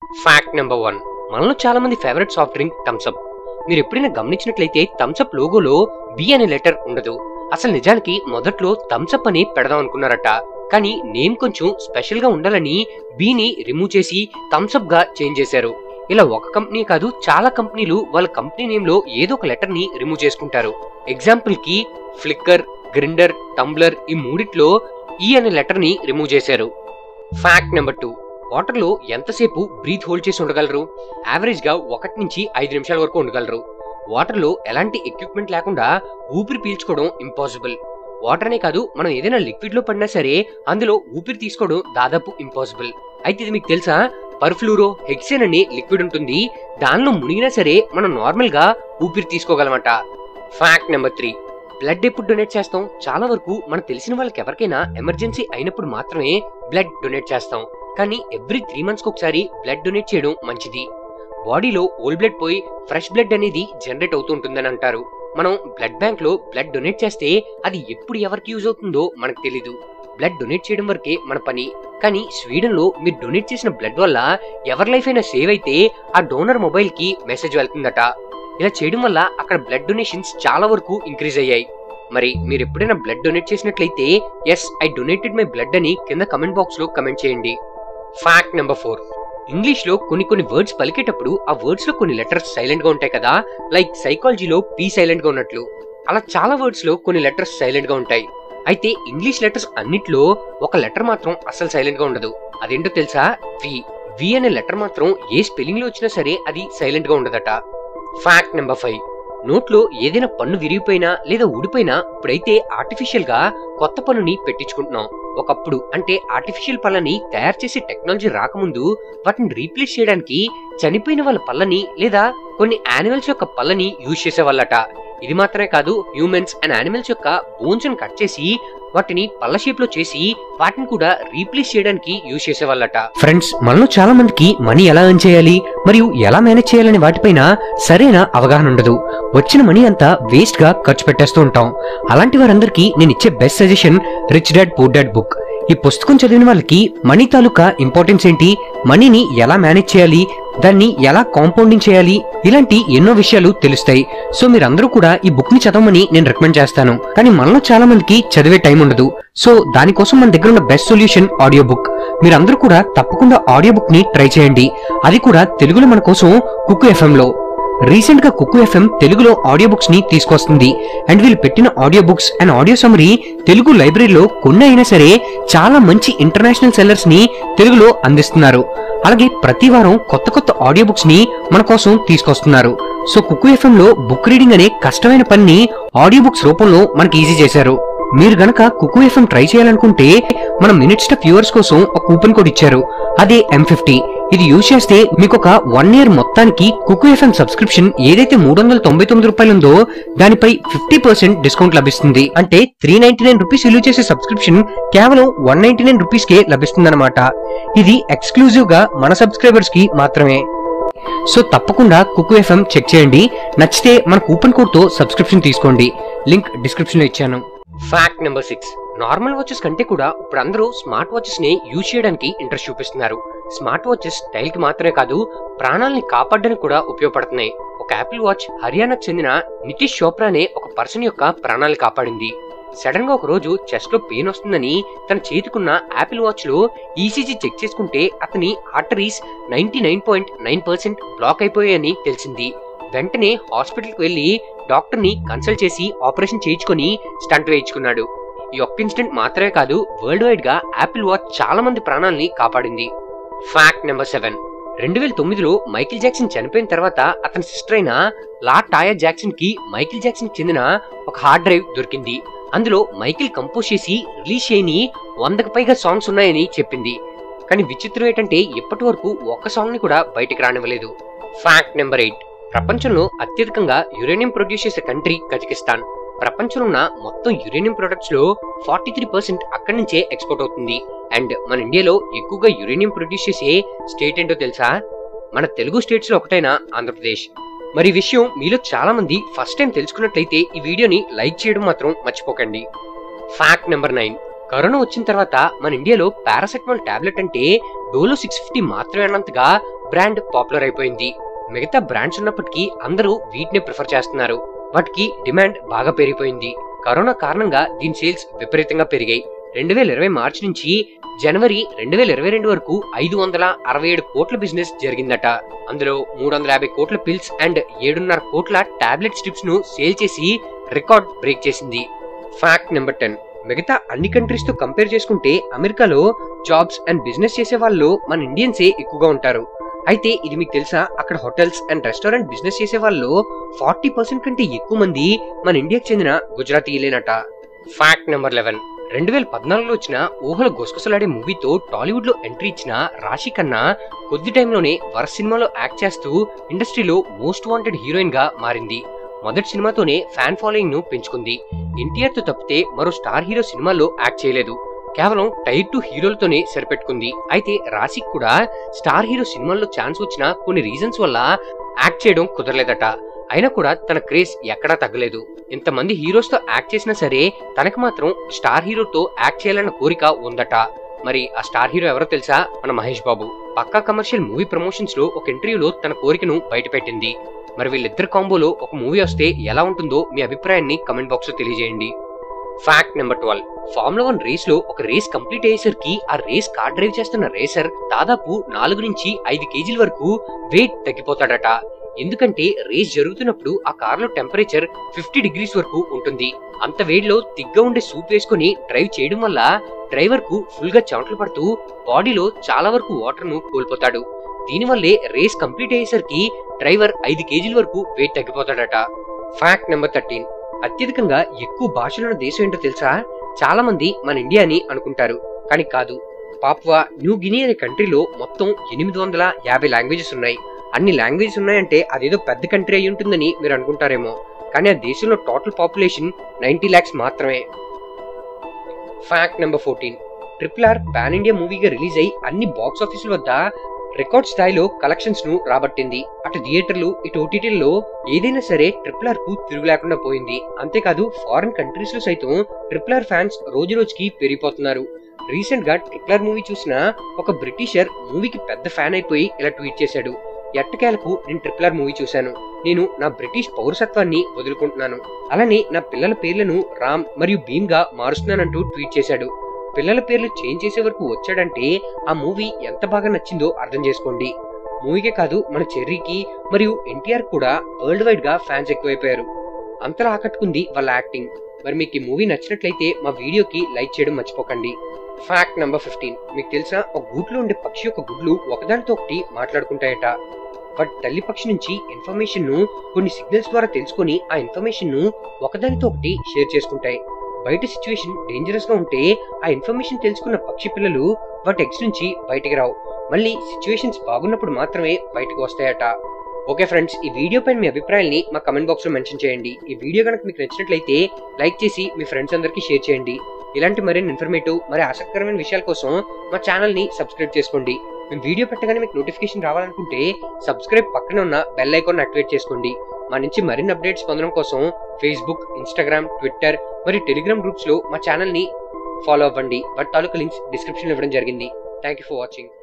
Fact number 1. మనలో చాలా మంది ఫేవరెట్ సాఫ్ట్ డ్రింక్ థమ్స్అప్. మీరు ఎప్పుడైనా గమనించినట్లయితే థమ్స్అప్ లోగోలో బి అనే లెటర్ ఉండదు. అసలు నిజానికి మొదట్లో థమ్స్అప్ అని పెడదాం అనుకున్నారట. కానీ నేమ్ కొంచెం స్పెషల్ గా ఉండాలని బిని రిమూవ్ చేసి థమ్స్అప్ గా చేంజ్ చేశారు. ఇలా ఒక కంపెనీ కాదు, చాలా కంపెనీలు వాళ్ళ కంపెనీ నేమ్ లో ఏదో ఒక లెటర్ ని రిమూవ్ చేసుకుంటారు. ఎగ్జాంపుల్ కి ఫ్లిక్కర్, గ్రిండర్, టంబ్లర్ ఈ మూడిట్లో ఈ అనే లెటర్ ని రిమూవ్ చేశారు. Fact number 2. వాటర్ లో ఎంతసేపు బ్రీత్ హోల్డ్ చేసి ఉండగలరు? యావరేజ్ గా 1 నుంచి 5 నిమిషాల వరకు ఉండగలరు. వాటర్ లో ఎలాంటి ఎక్విప్మెంట్ లేకుండా ఊపిరి పీల్చుకోవడం ఇంపాసిబుల్. వాటర్ అనే కాదు, మనం ఏదైనా లిక్విడ్ లో పడినా సరే అందులో ఊపిరి తీసుకోవడం దాదాపు ఇంపాసిబుల్. అయితే ఇది మీకు తెలుసా? పర్ఫ్లూరో హెక్సేన్ అనే లిక్విడ్ ఉంటుంది. దానిలో మునిగినా సరే మనం నార్మల్ గా ఊపిరి తీసుకోగలమట. Fact number 3. బ్లడ్ ఎప్పుడు డొనేట్ చేస్తాం? చాలా వరకు మనకు తెలిసిన వాళ్ళకి ఎవరికైనా ఎమర్జెన్సీ అయినప్పుడు మాత్రమే బ్లడ్ డొనేట్ చేస్తాం. కానీ ఎవ్రీ 3 months ఒకసారి బ్లడ్ డొనేట్ చేయడం మంచిది. బాడీలో ఓల్డ్ బ్లడ్ పోయి ఫ్రెష్ బ్లడ్ అనేది జనరేట్ అవుతూ ఉంటుందని అంటారు. మనం బ్లడ్ బ్యాంక్ లో బ్లడ్ డొనేట్ చేస్తే అది ఎప్పుడు ఎవరికి యూజ్ అవుతుందో మనకు తెలీదు. బ్లడ్ డొనేట్ చేయడం వరకే మన పని. కానీ స్వీడన్ లో మీరు డొనేట్ చేసిన బ్లడ్ వల్ల ఎవరి లైఫ్ అయినా సేవ్ అయితే ఆ డోనర్ మొబైల్ కి మెసేజ్ వెళ్తుందట. ఇలా చేయడం వల్ల అక్కడ బ్లడ్ డొనేషన్స్ చాలా వరకు ఇంక్రీజ్ అయ్యాయి. మరి మీరు ఎప్పుడైనా బ్లడ్ డొనేట్ చేసినట్లయితే yes I donated my blood అని కింద కమెంట్ బాక్స్ లో కమెంట్ చేయండి. Fact number 4. ఇంగ్లీష్ లో కొన్ని వర్డ్స్ పలికేటప్పుడు ఆ వర్డ్స్ లో కొన్ని లెటర్స్ సైలెంట్ గా ఉంటాయి కదా. లైక్ సైకాలజీలో పి సైలెంట్ గా ఉన్నట్లు అలా చాలా వర్డ్స్ లో కొన్ని లెటర్స్ సైలెంట్ గా ఉంటాయి. అయితే ఇంగ్లీష్ లెటర్స్ అన్నిట్లో ఒక లెటర్ మాత్రం అసలు సైలెంట్ గా ఉండదు. అదేంటో తెలుసా? వి అనే లెటర్ మాత్రం ఏ స్పెల్లింగ్ లో వచ్చినా సరే అది సైలెంట్ గా ఉండదట. Fact number 5. నోట్లో ఏదైనా పన్ను విరిగిపోయినా లేదా ఊడిపోయినా ఇప్పుడైతే ఆర్టిఫిషియల్ గా కొత్త పన్నుని పెట్టించుకుంటున్నాం. ఒకప్పుడు అంటే ఆర్టిఫిషియల్ పళ్ళని తయారు చేసే టెక్నాలజీ రాకముందు వాటిని రీప్లేస్ చేయడానికి చనిపోయిన వాళ్ళ పళ్ళని లేదా కొన్ని యానిమల్స్ యొక్క పళ్ళని యూజ్ చేసేవాళ్ళట. ఇది మాత్రమే కాదు, హ్యూమన్స్ అండ్ యానిమల్స్ యొక్క బోన్స్ ని కట్ చేసి వాటిని పళ్ళ షేప్ లో చేసి వాటిని కూడా రీప్లేస్ చేయడానికి యూజ్ చేసేవాళ్ళట. ఫ్రెండ్స్, మనలో చాలా మందికి మనీ ఎలా ఎర్న్ చేయాలి మరియు ఎలా మేనేజ్ చేయాలని వాటిపైన సరైన అవగాహన ఉండదు. వచ్చిన మనీ అంతా వేస్ట్ గా ఖర్చు పెట్టేస్తూ ఉంటాం. అలాంటి వారందరికీ నేను ఇచ్చే best suggestion rich dad poor dad book. ఈ పుస్తకం చదివిన వాళ్ళకి మనీ తాలూకా ఇంపార్టెన్స్ ఏంటి, మనీని ఎలా మేనేజ్ చేయాలి, దాన్ని ఎలా కాంపౌండింగ్ చేయాలి, ఇలాంటి ఎన్నో విషయాలు తెలుస్తాయి. సో మీరందరూ కూడా ఈ బుక్ ని చదవమని నేను రికమెండ్ చేస్తాను. కానీ మనలో చాలా మందికి చదివే టైం ఉండదు. సో దానికోసం మన దగ్గర ఉన్న బెస్ట్ సొల్యూషన్ ఆడియో బుక్. మీరందరూ కూడా తప్పకుండా ఆడియో బుక్ ని ట్రై చేయండి. అది కూడా తెలుగులో మన కోసం కుక్కు FM లో. రీసెంట్ గా కుక్కు FM తెలుగులో ఆడియో బుక్స్ ని తీసుకొస్తుంది. అండ్ వీళ్ళు పెట్టిన audio books and audio summary Telugu లైబ్రరీలో కొన్ని అయినా సరే చాలా మంచి ఇంటర్నేషనల్ సెల్లర్స్ ని తెలుగులో అందిస్తున్నారు. అలాగే ప్రతి వారం కొత్త ఆడియో బుక్స్ ని మన కోసం తీసుకొస్తున్నారు. సో కుక్కు FM లో బుక్ రీడింగ్ అనే కష్టమైన పనిని ఆడియో బుక్స్ రూపంలో మనకి ఈజీ చేశారు. మీరు గనక కుక్కు FM ట్రై చేయాలనుకుంటే మన మినిట్ స్టెప్ వ్యూవర్స్ కోసం ఒక కూపన్ కోడ్ ఇచ్చారు. అదే M50. ఇది యూజ్ చేస్తే మీకు ఒక 1 year మొత్తానికి కుక్కు FM సబ్స్క్రిప్షన్ ఏదైతే 399 రూపాయలు ఉందో దానిపై 50% డిస్కౌంట్ లభిస్తుంది. అంటే 399 రూపీస్ విలువ చేసే సబ్స్క్రిప్షన్ కేవలం 199 రూపీస్ కే లభిస్తుందన్నమాట. ఇది ఎక్స్క్లూజివ్ గా మన సబ్స్క్రైబర్స్ కి మాత్రమే. సో తప్పకుండా కుక్కు FM చెక్ చేయండి. నచ్చితే మన కూపన్ కోడ్ తో సబ్స్క్రిప్షన్ తీసుకోండి. లింక్ డిస్క్రిప్షన్ లో ఇచ్చాను. Fact number 6. నార్మల్ వాచెస్ కంటే కూడా ఇప్పుడు అందరూ స్మార్ట్ వాచెస్ ని యూజ్ చేయడానికి ఇంట్రెస్ట్ చూపిస్తున్నారు. స్మార్ట్ వాచెస్ స్టైల్ కి మాత్రమే కాదు, ప్రాణాలని కాపాడడానికి కూడా ఉపయోగపడుతున్నాయి. ఒక యాపిల్ వాచ్ హర్యానాకు చెందిన నితీష్ చోప్రా అనే ఒక పర్సన్ యొక్క ప్రాణాలు కాపాడింది. సడన్ గా ఒక రోజు చెస్ట్ లో పెయిన్ వస్తుందని తన చేతికున్న యాపిల్ వాచ్ లో ఈసీజీ చెక్ చేసుకుంటే అతని ఆర్టరీస్ 99.9% బ్లాక్ అయిపోయాయని తెలిసింది. వెంటనే హాస్పిటల్ కి వెళ్లి డాక్టర్ ని కన్సల్ట్ చేసి ఆపరేషన్ చేయించుకొని స్టంట్ వేయించుకున్నాడు. ఈ ఒక్క ఇన్సిడెంట్ మాత్రమే కాదు, వరల్డ్ వైడ్ గా యాపిల్ వాచ్ చాలా మంది ప్రాణాలని కాపాడింది. Fact number 7. 2009లో మైకిల్ జాక్సన్ చనిపోయిన తర్వాత అతని సిస్టర్ అయిన లా టాయా జాక్సన్ కి మైకిల్ జాక్సన్ చెందిన ఒక హార్డ్ డ్రైవ్ దొరికింది. అందులో మైకిల్ కంపోజ్ చేసి రిలీజ్ చేయని 100కు పైగా సాంగ్స్ ఉన్నాయని చెప్పింది. కానీ విచిత్రం ఏంటంటే ఇప్పటి వరకు ఒక్క సాంగ్ ని కూడా బయటకు రానివ్వలేదు. Fact number 8. ప్రపంచంలో అత్యధికంగా యురేనియం ప్రొడ్యూస్ చేసే కంట్రీ కజకిస్తాన్. ప్రపంచంలో ఉన్న మొత్తం యురేనియం ప్రొడక్ట్స్ లో 43% అక్కడి నుంచే ఎక్స్పోర్ట్ అవుతుంది. అండ్ మన ఇండియాలో ఎక్కువగా యురేనియం ప్రొడ్యూస్ చేసే స్టేట్ ఏంటో తెలుసా? మన తెలుగు స్టేట్స్ లో ఒకటైన ఆంధ్రప్రదేశ్. మరి ఈ విషయం మీలో చాలా మంది ఫస్ట్ టైం తెలుసుకున్నట్లయితే ఈ వీడియోని లైక్ చేయడం మాత్రం మర్చిపోకండి. Fact number 9. కరోనా వచ్చిన తర్వాత మన ఇండియాలో పారాసెటమాల్ టాబ్లెట్ అంటే డోలో 650 మాత్రమే అన్నంతగా బ్రాండ్ పాపులర్ అయిపోయింది. మిగతా బ్రాండ్స్ ఉన్నప్పటికీ అందరూ వీటిని ప్రిఫర్ చేస్తున్నారు. వాటికి డిమాండ్ బాగా పెరిగిపోయింది. కరోనా కారణంగా దీని సేల్స్ విపరీతంగా పెరిగాయి. 2020 మార్చి నుంచి జనవరి 2022 వరకు 567 కోట్ల బిజినెస్ జరిగిందట. అందులో 350 కోట్ల పిల్స్ అండ్ 7.5 కోట్ల టాబ్లెట్ స్ట్రిప్స్ ను సేల్ చేసి రికార్డ్ బ్రేక్ చేసింది. Fact number 10. మిగతా అన్ని కంట్రీస్ తో కంపేర్ చేసుకుంటే అమెరికాలో జాబ్స్ అండ్ బిజినెస్ చేసే వాళ్ళు మన ఇండియన్సే ఎక్కువగా ఉంటారు. అయితే ఇది మీకు తెలుసా, అక్కడ హోటల్స్ అండ్ రెస్టారెంట్ బిజినెస్ చేసే వాళ్ళు 40% కంటే ఎక్కువ మంది మన ఇండియాకి చెందిన గుజరాతీయులేనట. Fact number 11. 2014లో వచ్చిన ఊహలు గుసగుసలాడే మూవీతో టాలీవుడ్ లో ఎంట్రీ ఇచ్చిన రాశి ఖన్నా కొద్ది టైంలోనే వరుస సినిమాలో యాక్ట్ చేస్తూ ఇండస్ట్రీలో మోస్ట్ వాంటెడ్ హీరోయిన్ గా మారింది. మొదటి సినిమాతోనే ఫ్యాన్ ఫాలోయింగ్ ను పెంచుకుంది. ఎన్టీఆర్ తో తప్పితే మరో స్టార్ హీరో సినిమాల్లో యాక్ట్ చేయలేదు. కేవలం టైర్ 2 హీరోలతోనే సరిపెట్టుకుంది. అయితే రాశికి కూడా స్టార్ హీరో సినిమాల్లో ఛాన్స్ వచ్చిన కొన్ని రీజన్స్ వల్ల యాక్ట్ చేయడం కుదరలేదట. అయినా కూడా తన క్రేజ్ ఎక్కడా తగ్గలేదు. ఇంతమంది హీరోస్ తో యాక్ట్ చేసినా సరే తనకు మాత్రం స్టార్ హీరోతో యాక్ట్ చేయాలన్న కోరిక ఉందట. మరి ఆ స్టార్ హీరో ఎవరో తెలుసా? మన Mahesh Babu. Pakka commercial movie promotions లో ఒక ఇంటర్వ్యూలో తన కోరికను బయటపెట్టింది. మరి వీళ్ళిద్దరు కాంబోలో ఒక మూవీ వస్తే ఎలా ఉంటుందో మీ అభిప్రాయాన్ని కమెంట్ బాక్స్ లో తెలియజేయండి. Fact number 12. ఫార్ములా 1 రేస్ లో ఒక రేస్ కంప్లీట్ అయ్యేసరికి ఆ రేస్ కార్ డ్రైవ్ చేస్తున్న రేసర్ దాదాపు 4 నుంచి 5 కేజీల వరకు వెయిట్ తగ్గిపోతాడట. ఎందుకంటే రేస్ జరుగుతున్నప్పుడు ఆ కార్ లో టెంపరేచర్ 50 డిగ్రీస్ వరకు ఉంటుంది. అంత వేడిలో తిగ్గా ఉండే సూట్ వేసుకుని డ్రైవ్ చేయడం వల్ల డ్రైవర్ కు ఫుల్ గా చెమటలు పడుతూ బాడీలో చాలా వరకు వాటర్ ను కోల్పోతాడు. దీనివల్లే రేస్ కంప్లీట్ అయ్యేసరికి డ్రైవర్ 5 కేజీల వరకు వెయిట్ తగ్గిపోతాడట. Fact number 13. అత్యధికంగా ఎక్కువ భాషలున్న దేశం ఏంటో తెలుసా? చాలా మంది మన ఇండియా అని అనుకుంటారు, కానీ కాదు. పాపువా న్యూ గినీ అనే కంట్రీలో మొత్తం 850 లాంగ్వేజెస్ ఉన్నాయి. అన్ని లాంగ్వేజెస్ ఉన్నాయంటే అదేదో పెద్ద కంట్రీ అయి ఉంటుందని మీరు అనుకుంటారేమో, కానీ ఆ దేశంలో టోటల్ పాపులేషన్ 90 lakhs మాత్రమే. Fact number 14. RRR pan India మూవీగా రిలీజ్ అయి అన్ని బాక్స్ ఆఫీసుల వద్ద రికార్డ్ స్థాయిలో కలెక్షన్స్ ను రాబట్టింది. అటు థియేటర్లు ఇటు ఓటీటీల్లో ఏదైనా సరే RRR కు తిరుగు లేకుండా పోయింది. అంతేకాదు ఫారిన్ కంట్రీస్ లో సైతం RRR ఫ్యాన్స్ రోజు రోజుకి పెరిగిపోతున్నారు. రీసెంట్ గా RRR మూవీ చూసిన ఒక బ్రిటిషర్ మూవీకి పెద్ద ఫ్యాన్ అయిపోయి ఇలా ట్వీట్ చేశాడు: ఎట్టకేలకు నేను RRR మూవీ చూశాను. నేను నా బ్రిటిష్ పౌరసత్వాన్ని వదులుకుంటున్నాను. అలానే నా పిల్లల పేర్లను రామ్ మరియు భీమ్ గా మారుస్తున్నానంటూ ట్వీట్ చేశాడు. పిల్లల పేర్లు చేంజ్ చేసే వరకు వచ్చాడంటే ఆ మూవీ ఎంత బాగా నచ్చిందో అర్థం చేసుకోండి. మూవీకే కాదు మన చెర్రీకి మరియు ఎన్టీఆర్ కూడా వరల్డ్ వైడ్ గా ఫ్యాన్స్ ఎక్కువైపోయారు. అంతలా ఆకట్టుకుంది వాళ్ళ యాక్టింగ్. మరి మీకు ఈ మూవీ నచ్చినట్లయితే మా వీడియోకి లైక్ చేయడం మర్చిపోకండి. Fact number 15. మీకు తెలుసా, ఒక గూట్లో ఉండే పక్షి యొక్క గుడ్లు ఒకదానితో ఒకటి మాట్లాడుకుంటాయట. బట్ తల్లి పక్షి నుంచి ఇన్ఫర్మేషన్ ను కొన్ని సిగ్నల్స్ ద్వారా తెలుసుకొని ఆ ఇన్ఫర్మేషన్ ను ఒకదానితో ఒకటి షేర్ చేసుకుంటాయి. బయట సిచ్యువేషన్ డేంజరస్ గా ఉంటే ఆ ఇన్ఫర్మేషన్ తెలుసుకున్న పక్షి పిల్లలు వాటి ఎగ్స్ నుంచి బయటికి రావు. మళ్ళీ సిచ్యువేషన్స్ బాగున్నప్పుడు మాత్రమే బయటకు వస్తాయట. ఓకే ఫ్రెండ్స్, ఈ వీడియో పైన మీ అభిప్రాయాల్ని మా కమెంట్ బాక్స్ లో మెన్షన్ చేయండి. ఈ వీడియో కనుక మీకు నచ్చినట్లయితే లైక్ చేసి మీ ఫ్రెండ్స్ అందరికీ షేర్ చేయండి. ఇలాంటి మరిన్ని ఇన్ఫర్మేటివ్ మరి ఆసక్తికరమైన విషయాల కోసం మా ఛానల్ ని సబ్స్క్రైబ్ చేసుకోండి. మేము వీడియో పెట్టగానే మీకు నోటిఫికేషన్ రావాలనుకుంటే సబ్స్క్రైబ్ పక్కనే ఉన్న బెల్ ఐకాన్ యాక్టివేట్ చేసుకోండి. మా నుంచి మరిన్ని అప్డేట్స్ పొందడం కోసం ఫేస్బుక్, ఇన్స్టాగ్రామ్, ట్విట్టర్ మరియు టెలిగ్రామ్ గ్రూప్స్ లో మా ఛానల్ ని ఫాలో అవ్వండి. వాటి తాలూకా లింక్స్ డిస్క్రిప్షన్ లో ఇవ్వడం జరిగింది. Thank you for watching.